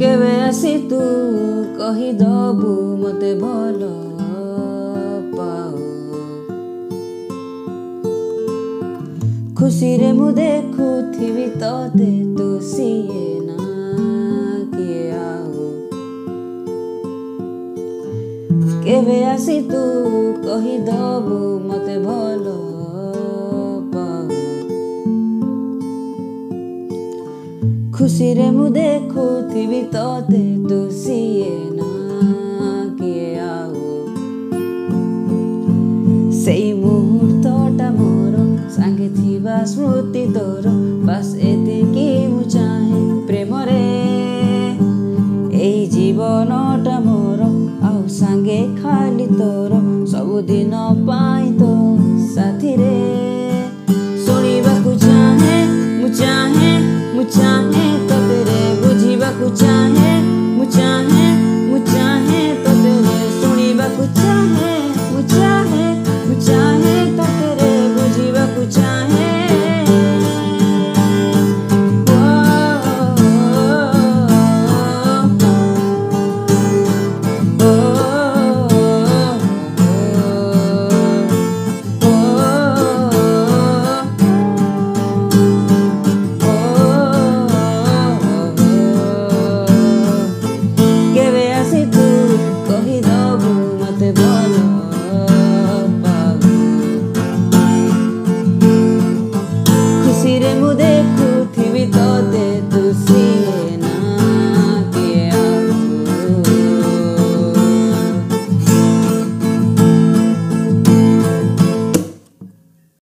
केवे आसी तू कहीदबु मते भल पाओ। खुशी रे मु देखुथिबि तते तू सिए ना किए आओ। केवे आसी तू कहीदबु मते भल पाओ। खुशी रे मु देखुथिबि तते तू सिए ना किए आओ। सेई मुहूर्तटा मोर सांगे थिबा स्मृति तोर बास एतिकी मु चाहे प्रेम रे। एई जीवनटा मोर आउ सांगे खाली तोर सबुदिन पाई